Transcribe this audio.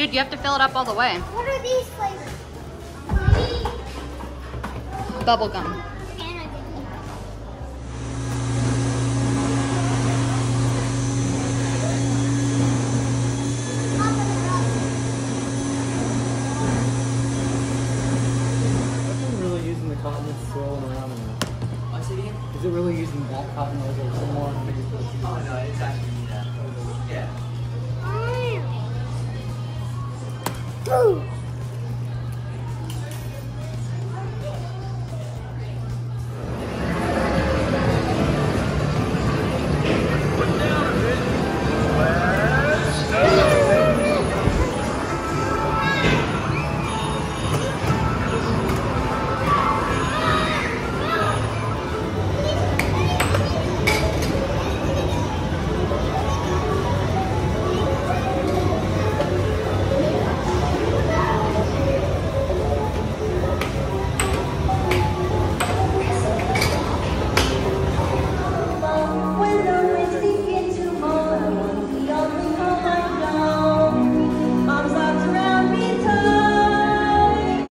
Dude, you have to fill it up all the way. What are these flavors? Bubble gum. Cotton that's swirling around in it. What's it again? Is it really using that cotton or is it some more maybe for the Oh no, it's actually yeah. Ooh.